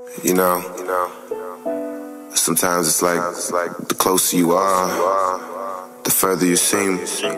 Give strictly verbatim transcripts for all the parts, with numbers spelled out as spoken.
You know, you know. Sometimes it's like, it's like the closer you are, the further you seem.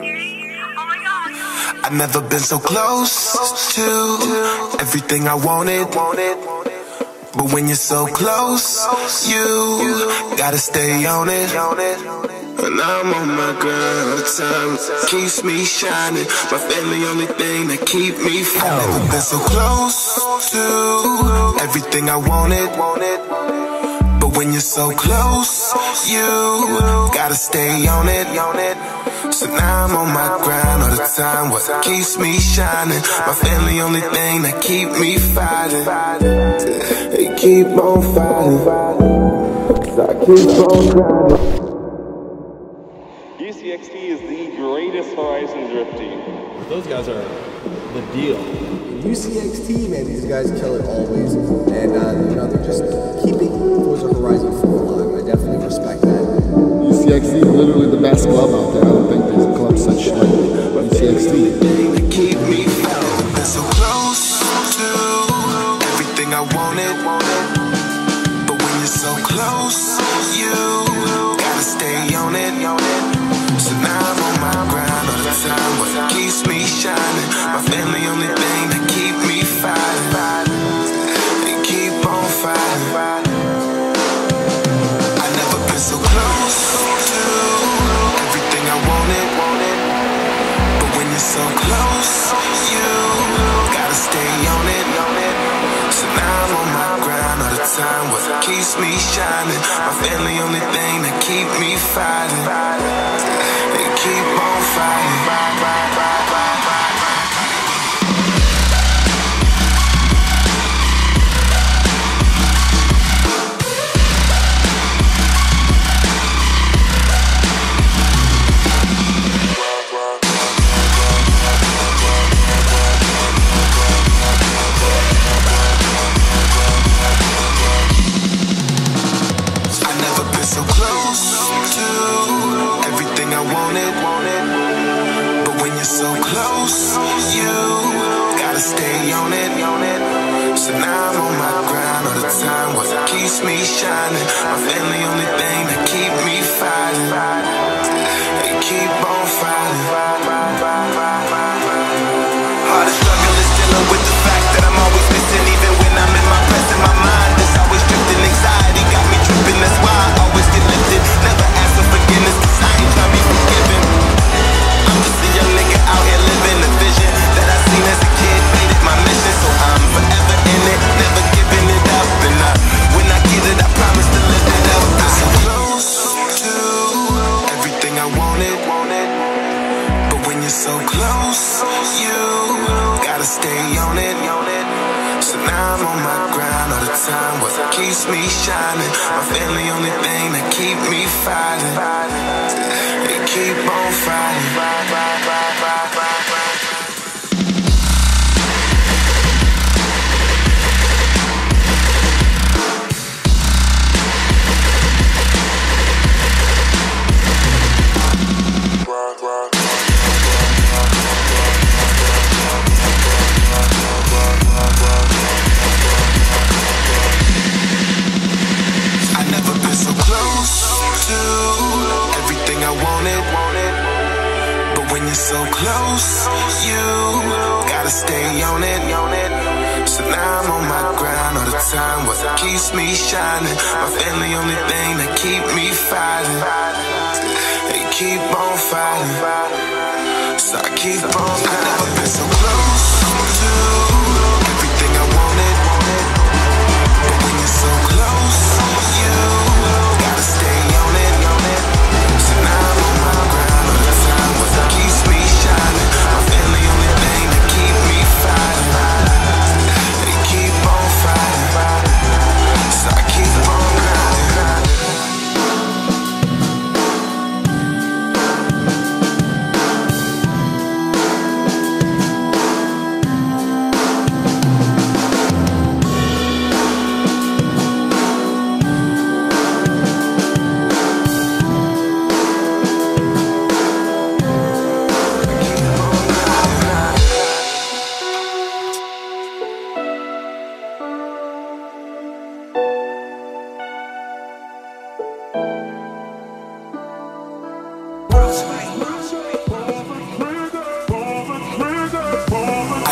I've never been so close to everything I wanted, but when you're so close, you gotta stay on it. And I'm on my grind all the time, keeps me shining. My family only thing that keep me fighting. I've never been so close to everything I wanted, but when you're so close, you gotta stay on it. So now I'm on my grind all the time, what keeps me shining. My family only thing that keep me fighting. They keep on fighting, cause I keep on grinding. U C X T is the greatest Horizon drift team. Those guys are the deal. U C X T, man, these guys kill it always, and uh, you know, they're just keeping Forza Horizon full alive. I definitely respect that. U C X T is literally the best club out there. I don't think there's a club such like U C X T. Keep me so close to everything I wanted, but when you're so close, you gotta stay on it. So now I'm on my grind all the time, what keeps me shining. My family only thing that keep me fighting. They keep on fighting. I never been so close to everything I wanted, but when you're so close, you gotta stay on it. So now I'm on my grind all the time, what keeps me shining. My family only thing that keep me fighting. They keep on fighting. Me shining, my family only thing that keep me fighting. They keep on fighting. Hardest struggle is dealing with the fact that I'm always missing, even when I'm in my present. My mind is always drifting, anxiety got me tripping. That's why I always get lifted. Never ask for forgiveness, cause I ain't trying to be forgiven. I'm just a young nigga out here living a vision that I seen as a kid, made it my mission. So I'm forever in it, never giving it up. And I when I get it, I promise to live it up. I'm so close to everything I wanted, but when you're so close, you gotta stay on it. So now I'm on my grind all the time, what keeps me shining. My family only thing that keep me fighting. They keep on fighting. So close, you gotta stay on it. So now I'm on my grind all the time, what keeps me shining. My family only thing that keep me fighting. They keep on fighting, so I keep on. I've never been so close to everything I wanted, but when you're so close, you gotta stay on it. So now I'm on my grind all the time, what keeps me shining. My family only thing that keep me fighting. They keep on fighting, so I keep on grinding.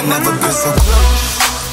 I've never been so close.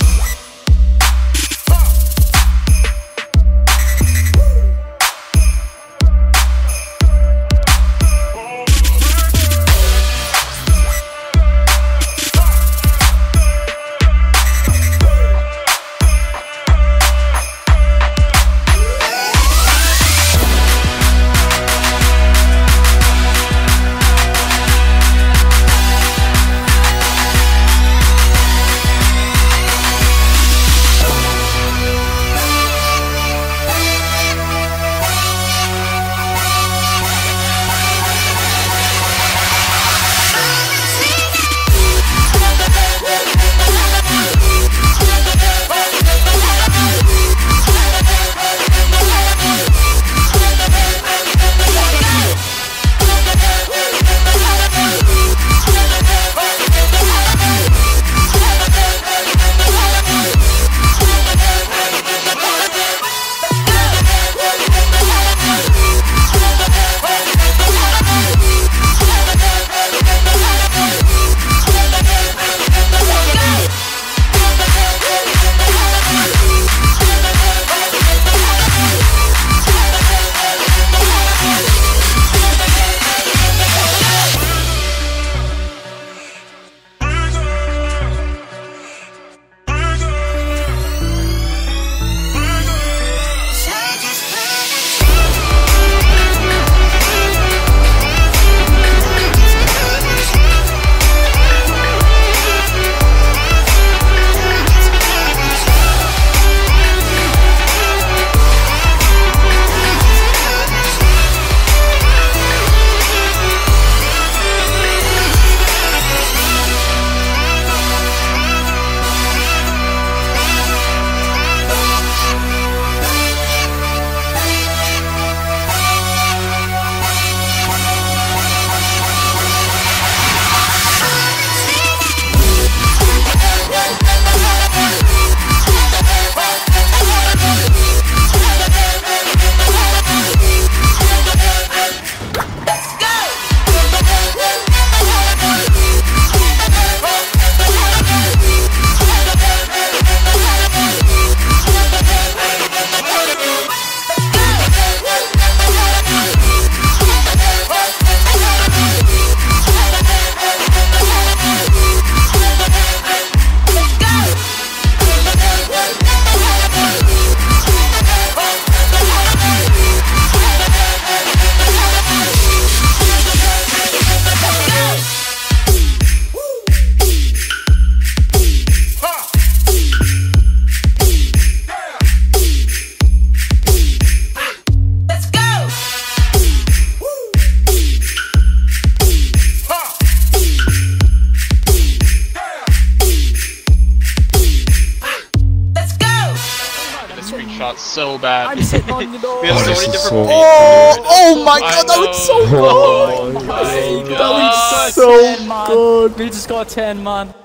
Screenshot so bad. I'm sitting on the door. We have Oh, so this many is different so- Oh, oh my I god, that looks so know. good! Oh my That God. looks so so good! good. We just got ten, man.